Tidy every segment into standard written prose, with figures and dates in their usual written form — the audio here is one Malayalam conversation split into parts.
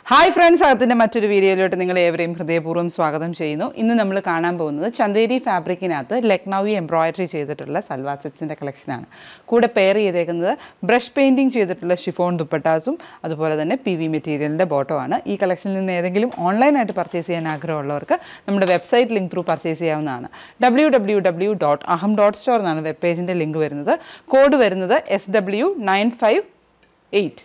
Hi friends, അകത്തിന്റെ മറ്റൊരു വീഡിയോയിലോട്ട് നിങ്ങൾ ഏവരെയും ഹൃദയപൂർവ്വം സ്വാഗതം ചെയ്യുന്നു. ഇന്ന് നമ്മൾ കാണാൻ പോകുന്നത് ചന്ദേരി ഫാബ്രിക്കിനകത്ത് ലക്നൌവി എംബ്രോയിഡറി ചെയ്തിട്ടുള്ള സൽവാർ സെറ്റ്സിന്റെ കളക്ഷനാണ്. കൂടെ പെയർ ചെയ്തേക്കുന്നത് ബ്രഷ് പെയിന്റിംഗ് ചെയ്തിട്ടുള്ള ഷിഫോൺ ദുപ്പട്ടാസും അതുപോലെ തന്നെ PV മെറ്റീരിയലിന്റെ ബോട്ടമാണ്. ഈ കളക്ഷനിൽ നിന്ന് ഏതെങ്കിലും ഓൺലൈനായിട്ട് പർച്ചേസ് ചെയ്യാൻ ആഗ്രഹമുള്ളവർക്ക് നമ്മുടെ വെബ്സൈറ്റ് ലിങ്ക് ത്രൂ പർച്ചേസ് ചെയ്യാവുന്നതാണ്. www.aham.store എന്നാണ് വെബ് പേജിന്റെ ലിങ്ക് വരുന്നത്. കോഡ് വരുന്നത് SW958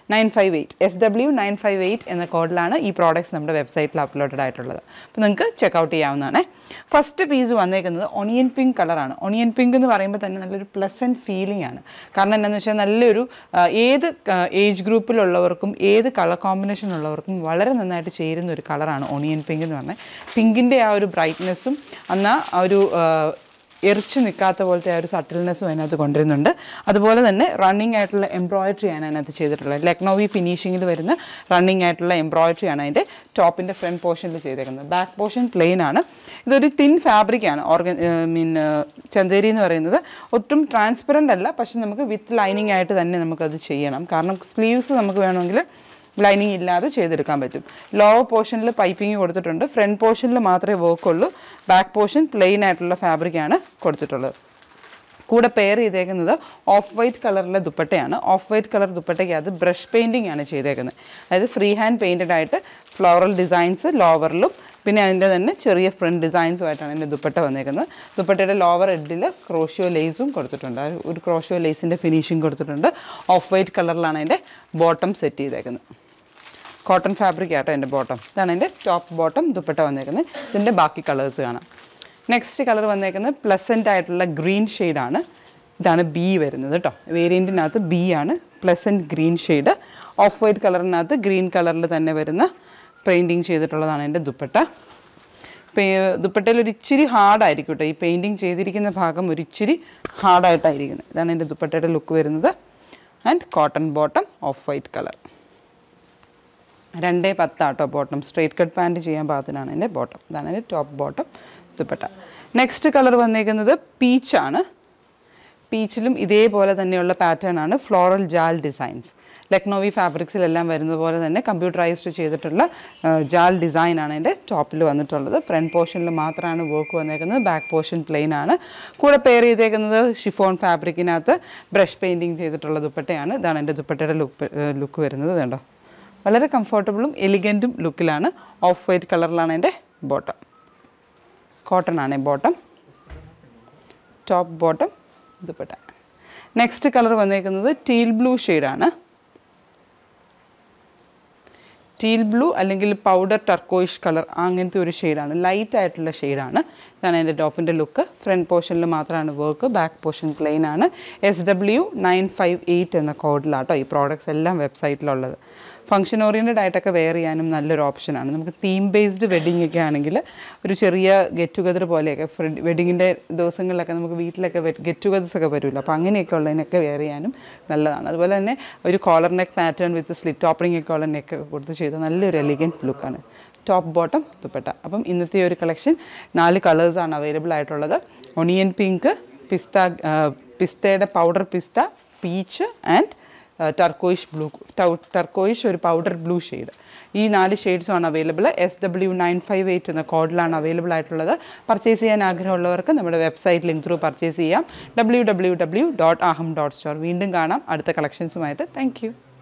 SW958 എന്ന കോഡിലാണ് ഈ പ്രോഡക്റ്റ്സ് നമ്മുടെ വെബ്സൈറ്റിൽ അപ്ലോഡഡ് ആയിട്ടുള്ളത്. അപ്പോൾ നിങ്ങൾക്ക് ചെക്കൗട്ട് ചെയ്യാവുന്നതാണ്. ഫസ്റ്റ് പീസ് വന്നേക്കുന്നത് ഒണിയൻ പിങ്ക് കളറാണ്. ഒണിയൻ പിങ്ക് എന്ന് പറയുമ്പോൾ തന്നെ നല്ലൊരു പ്ലസൻറ്റ് ഫീലിംഗ് ആണ്. കാരണം എന്താണെന്ന് വെച്ചാൽ നല്ലൊരു ഏത് ഏജ് ഗ്രൂപ്പിലുള്ളവർക്കും ഏത് കളർ കോമ്പിനേഷൻ ഉള്ളവർക്കും വളരെ നന്നായിട്ട് ചേരുന്ന ഒരു കളറാണ് ഒണിയൻ പിങ്ക് എന്ന് പറഞ്ഞാൽ. പിങ്കിൻ്റെ ആ ഒരു ബ്രൈറ്റ്നെസ്സും എന്നാൽ ആ ഒരു എറിച്ച് നിൽക്കാത്ത പോലത്തെ ആ ഒരു സട്ടിൽനെസ്സും അതിനകത്ത് കൊണ്ടുവരുന്നുണ്ട്. അതുപോലെ തന്നെ റണ്ണിങ് ആയിട്ടുള്ള എംബ്രോയിഡറി ആണ് അതിനകത്ത് ചെയ്തിട്ടുള്ളത്. ലക്നൌവി ഫിനിഷിങ്ങിൽ വരുന്ന റണ്ണിങ് ആയിട്ടുള്ള എംബ്രോയിഡറി ആണ് അതിൻ്റെ ടോപ്പിൻ്റെ ഫ്രണ്ട് പോർഷനിൽ ചെയ്തേക്കുന്നത്. ബാക്ക് പോർഷൻ പ്ലെയിൻ ആണ്. ഇതൊരു തിൻ ഫാബ്രിക്കാണ്. ചന്ദേരി എന്ന് പറയുന്നത് ഒട്ടും ട്രാൻസ്പെറൻ്റ് അല്ല, പക്ഷെ നമുക്ക് വിത്ത് ലൈനിങ് ആയിട്ട് തന്നെ നമുക്കത് ചെയ്യണം. കാരണം സ്ലീവ്സ് നമുക്ക് വേണമെങ്കിൽ ലൈനിങ് ഇല്ലാതെ ചെയ്തെടുക്കാൻ പറ്റും. ലോവർ പോർഷനിൽ പൈപ്പിംഗ് കൊടുത്തിട്ടുണ്ട്. ഫ്രണ്ട് പോർഷനിൽ മാത്രമേ വർക്കുള്ളൂ. ബാക്ക് പോർഷൻ പ്ലെയിൻ ആയിട്ടുള്ള ഫാബ്രിക്കാണ് കൊടുത്തിട്ടുള്ളത്. കൂടെ പെയർ ചെയ്തേക്കുന്നത് ഓഫ് വൈറ്റ് കളറിലെ ദുപ്പട്ടയാണ്. ഓഫ് വൈറ്റ് കളർ ദുപ്പട്ടയ്ക്ക് അത് ബ്രഷ് പെയിൻറ്റിംഗ് ആണ് ചെയ്തേക്കുന്നത്. അതായത് ഫ്രീ ഹാൻഡ് പെയിൻറ്റഡ് ആയിട്ട് ഫ്ലോറൽ ഡിസൈൻസ് ലോവറിലും പിന്നെ അതിൻ്റെ തന്നെ ചെറിയ ഫ്രണ്ട് ഡിസൈൻസുമായിട്ടാണ് എൻ്റെ ദുപ്പട്ട വന്നേക്കുന്നത്. ദുപ്പട്ടയുടെ ലോവർ എഡിൽ ക്രോഷ്യോ ലേസും കൊടുത്തിട്ടുണ്ട്. ഒരു ക്രോഷ്യോ ലേസിൻ്റെ ഫിനിഷിങ് കൊടുത്തിട്ടുണ്ട്. ഓഫ് വൈറ്റ് കളറിലാണ് അതിൻ്റെ ബോട്ടം സെറ്റ് ചെയ്തേക്കുന്നത്. കോട്ടൺ ഫാബ്രിക് ആട്ടോ എൻ്റെ ബോട്ടം. ഇതാണ് എൻ്റെ ടോപ്പ് ബോട്ടം ദുപ്പട്ട വന്നേക്കുന്നത്. ഇതിൻ്റെ ബാക്കി കളേഴ്സ് കാണാം. നെക്സ്റ്റ് കളർ വന്നേക്കുന്നത് പ്ലസൻ്റ് ആയിട്ടുള്ള ഗ്രീൻ ഷെയ്ഡാണ്. ഇതാണ് ബി വരുന്നത് കേട്ടോ. വേരിയൻറ്റിനകത്ത് ബി ആണ്, pleasant green shade. Off white കളറിനകത്ത് ഗ്രീൻ കളറിൽ തന്നെ വരുന്ന പെയിൻറ്റിങ് ചെയ്തിട്ടുള്ളതാണ് എൻ്റെ ദുപ്പട്ട. ദുപ്പട്ടയിൽ ഒരു ഇച്ചിരി ഹാർഡായിരിക്കും കേട്ടോ. ഈ പെയിൻറ്റിങ് ചെയ്തിരിക്കുന്ന ഭാഗം ഒരു ഇച്ചിരി ഹാർഡായിട്ടായിരിക്കുന്നത്. ഇതാണ് എൻ്റെ ദുപ്പട്ടയുടെ ലുക്ക് വരുന്നത്. And cotton bottom off white colour. 2.10 ആട്ടോ ബോട്ടം. സ്ട്രെയിറ്റ് കട്ട് പാൻറ്റ് ചെയ്യാൻ പാകത്തിനാണ് എൻ്റെ ബോട്ടം. ഇതാണ് എൻ്റെ top bottom dupatta. Next colour വന്നേക്കുന്നത് പീച്ചാണ്. പീച്ചിലും ഇതേപോലെ തന്നെയുള്ള പാറ്റേൺ ആണ്. ഫ്ലോറൽ ജാൽ ഡിസൈൻസ്. ലക്നൌവി ഫാബ്രിക്സിലെല്ലാം വരുന്നത് പോലെ തന്നെ കമ്പ്യൂട്ടറൈസ്ഡ് ചെയ്തിട്ടുള്ള ജാൽ ഡിസൈനാണ് എൻ്റെ ടോപ്പിൽ വന്നിട്ടുള്ളത്. ഫ്രണ്ട് പോർഷനിൽ മാത്രമാണ് വർക്ക് വന്നേക്കുന്നത്. ബാക്ക് പോർഷൻ പ്ലെയിൻ ആണ്. കൂടെ പെയർ ചെയ്തേക്കുന്നത് ഷിഫോൺ ഫാബ്രിക്കിനകത്ത് ബ്രഷ് പെയിൻറ്റിങ് ചെയ്തിട്ടുള്ള ദുപ്പട്ടയാണ്. ഇതാണ് എൻ്റെ ദുപ്പട്ടയുടെ ലുക്ക് വരുന്നത്. കണ്ടോ, വളരെ കംഫർട്ടബിളും എലിഗൻറ്റും ലുക്കിലാണ്. ഓഫ് വൈറ്റ് കളറിലാണ് എൻ്റെ ബോട്ടം. കോട്ടൺ ആണ് bottom. Top bottom dupatta. Next colour വന്നേക്കുന്നത് ടീൽ ബ്ലൂ ഷെയ്ഡാണ്. ടീൽ ബ്ലൂ അല്ലെങ്കിൽ പൗഡർ ടർക്കോയിഷ് കളർ അങ്ങനത്തെ ഒരു ഷെയ്ഡാണ്. ലൈറ്റ് ആയിട്ടുള്ള ഷെയ്ഡാണ്. ഇതാണ് എൻ്റെ ടോപ്പിൻ്റെ ലുക്ക്. ഫ്രണ്ട് പോർഷനിൽ മാത്രമാണ് വർക്ക്. ബാക്ക് പോർഷൻ പ്ലെയിൻ ആണ്. SW958 എന്ന കോഡിലാട്ടോ ഈ പ്രോഡക്റ്റ്സ് എല്ലാം വെബ്സൈറ്റിലുള്ളത്. ഫംഗ്ഷൻ ഓറിയൻറ്റഡ് ആയിട്ടൊക്കെ വെയർ ചെയ്യാനും നല്ലൊരു ഓപ്ഷനാണ്. നമുക്ക് തീം ബേസ്ഡ് വെഡ്ഡിംഗ് ഒക്കെ ആണെങ്കിൽ ഒരു ചെറിയ ഗെറ്റ് ടുഗദർ പോലെയൊക്കെ വെഡ്ഡിങ്ങിൻ്റെ ദിവസങ്ങളിലൊക്കെ നമുക്ക് വീട്ടിലൊക്കെ ഗെറ്റ് ടുഗദേഴ്സ് ഒക്കെ വരുമല്ലോ. അപ്പോൾ അങ്ങനെയൊക്കെ ഉള്ളതിനൊക്കെ വെയർ ചെയ്യാനും നല്ലതാണ്. അതുപോലെ തന്നെ ഒരു collar neck pattern with slit opening ഒക്കെ ഉള്ള നെക്കൊക്കെ കൊടുത്ത് ചെയ്ത നല്ലൊരു എലിഗൻറ്റ് ലുക്കാണ്. Top bottom dupatta. അപ്പം ഇന്നത്തെ ഒരു കളക്ഷൻ 4 കളേഴ്സാണ് അവൈലബിൾ ആയിട്ടുള്ളത്. ഒണിയൻ പിങ്ക്, പിസ്തയുടെ പൗഡർ പിസ്ത, peach and turquoise blue. Turquoise ഒരു പൗഡർ ബ്ലൂ ഷെയ്ഡ്. ഈ 4 ഷെയ്ഡ്സുമാണ് അവൈലബിൾ. SW958 എന്ന കോഡിലാണ് അവൈലബിൾ ആയിട്ടുള്ളത്. പർച്ചേസ് ചെയ്യാൻ ആഗ്രഹമുള്ളവർക്ക് നമ്മുടെ വെബ്സൈറ്റ് ലിങ്ക് ത്രൂ പർച്ചേസ് ചെയ്യാം. www.aham.store. വീണ്ടും കാണാം അടുത്ത കളക്ഷൻസുമായിട്ട്. Thank you.